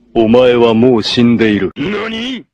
お前はもう死んでいる。 何？